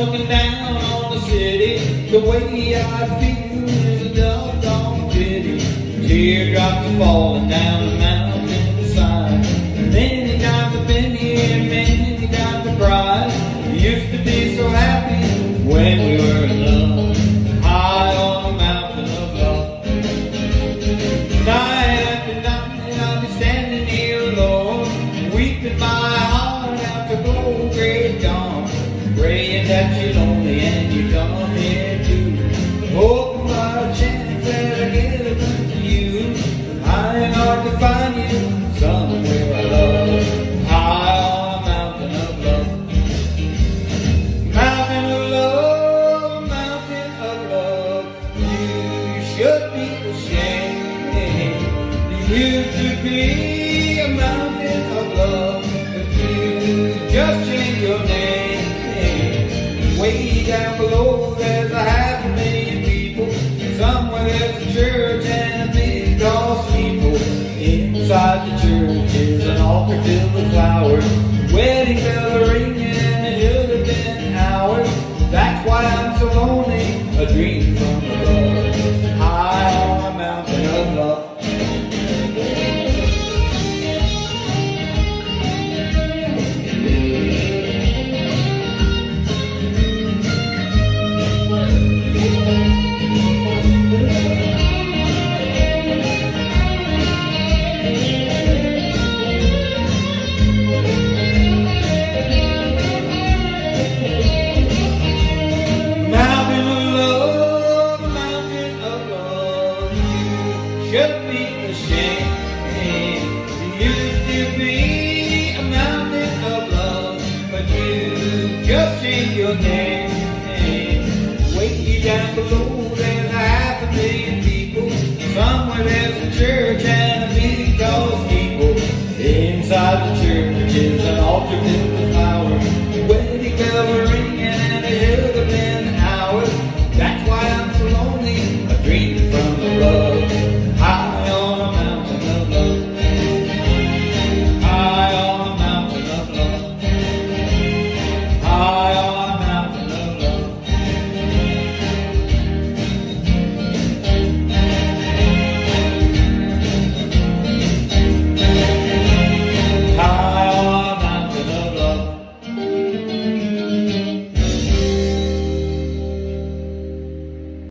looking down on the city. The way I feel is a doggone pity. Teardrops are falling down the mountainside. Many times I've been here, many times I've cried. Used to be so happy when we were in love, high on a mountain of love. Night after night I'll be standing here alone, weeping my heart out to blow great dawn, praying that you're lonely and you come here too, hoping by a chance that I get a glimpse of you. High and hard to find you somewhere I love, high on a mountain of love. Mountain of love, mountain of love. You should be ashamed. You used to be a mountain of love, but you just changed your name. Way down below there's a 500,000 people. Somewhere there's a church and a big tall steeple. Inside the church is an altar filled with flowers. Wedding bells are ringing and it should have been ours. That's why I'm so lonely, a dream from above, high on a mountain of love. Should be ashamed. You used to be a mountain of love, but you just changed your name.